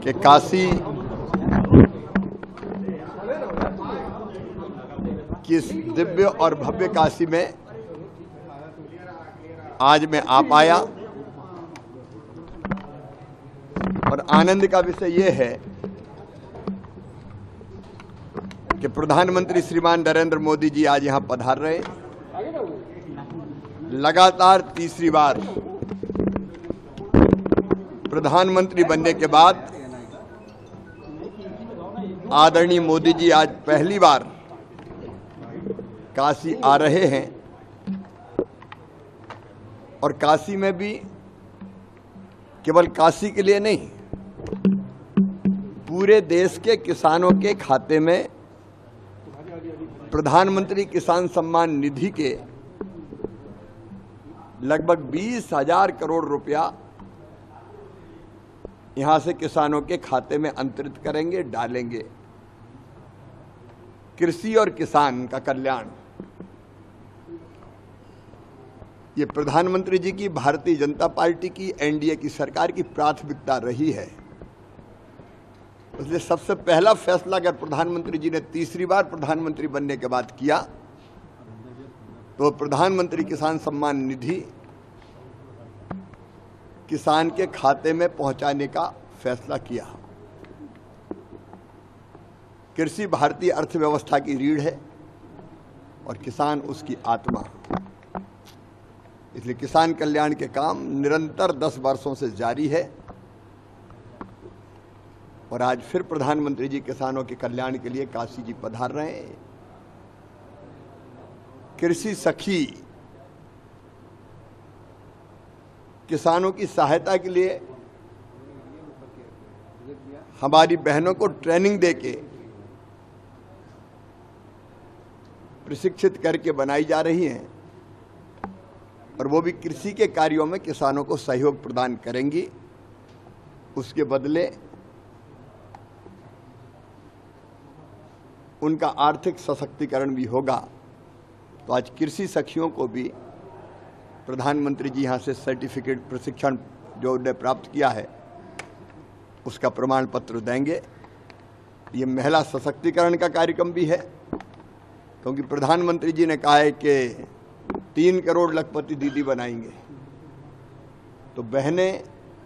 कि काशी की इस दिव्य और भव्य काशी में आज मैं आ पाया और आनंद का विषय यह है कि प्रधानमंत्री श्रीमान नरेंद्र मोदी जी आज यहां पधार रहे। लगातार तीसरी बार प्रधानमंत्री बनने के बाद आदरणीय मोदी जी आज पहली बार काशी आ रहे हैं और काशी में भी केवल काशी के लिए नहीं, पूरे देश के किसानों के खाते में प्रधानमंत्री किसान सम्मान निधि के लगभग 20,000 करोड़ रुपया यहां से किसानों के खाते में अंतरित करेंगे, डालेंगे। कृषि और किसान का कल्याण ये प्रधानमंत्री जी की, भारतीय जनता पार्टी की, एनडीए की सरकार की प्राथमिकता रही है। इसलिए सबसे पहला फैसला अगर प्रधानमंत्री जी ने तीसरी बार प्रधानमंत्री बनने के बाद किया तो प्रधानमंत्री किसान सम्मान निधि किसान के खाते में पहुंचाने का फैसला किया। कृषि भारतीय अर्थव्यवस्था की रीढ़ है और किसान उसकी आत्मा। इसलिए किसान कल्याण के काम निरंतर 10 वर्षों से जारी है और आज फिर प्रधानमंत्री जी किसानों के कल्याण के लिए काशी जी पधार रहे हैं। कृषि सखी किसानों की सहायता के लिए हमारी बहनों को ट्रेनिंग देके प्रशिक्षित करके बनाई जा रही हैं और वो भी कृषि के कार्यों में किसानों को सहयोग प्रदान करेंगी। उसके बदले उनका आर्थिक सशक्तिकरण भी होगा। तो आज कृषि सखियों को भी प्रधानमंत्री जी यहाँ से सर्टिफिकेट, प्रशिक्षण जो उन्हें प्राप्त किया है उसका प्रमाण पत्र देंगे। ये महिला सशक्तिकरण का कार्यक्रम भी है क्योंकि प्रधानमंत्री जी ने कहा है कि 3 करोड़ लखपति दीदी बनाएंगे, तो बहनें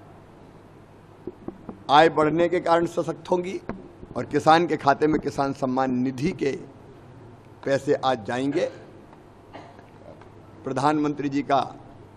आय बढ़ने के कारण सशक्त होंगी और किसान के खाते में किसान सम्मान निधि के पैसे आज जाएंगे। प्रधानमंत्री जी का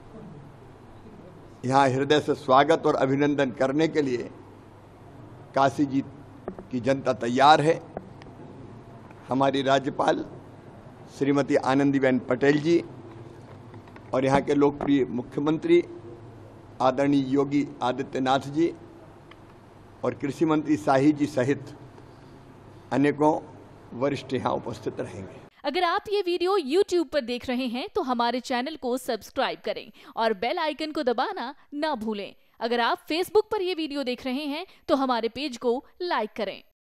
यहाँ हृदय से स्वागत और अभिनंदन करने के लिए काशी जी की जनता तैयार है। हमारी राज्यपाल श्रीमती आनंदीबेन पटेल जी और यहाँ के लोकप्रिय मुख्यमंत्री आदरणीय योगी आदित्यनाथ जी और कृषि मंत्री शाही जी सहित अनेकों वरिष्ठ यहाँ उपस्थित रहेंगे। अगर आप ये वीडियो YouTube पर देख रहे हैं तो हमारे चैनल को सब्सक्राइब करें और बेल आइकन को दबाना ना भूलें। अगर आप Facebook पर ये वीडियो देख रहे हैं तो हमारे पेज को लाइक करें।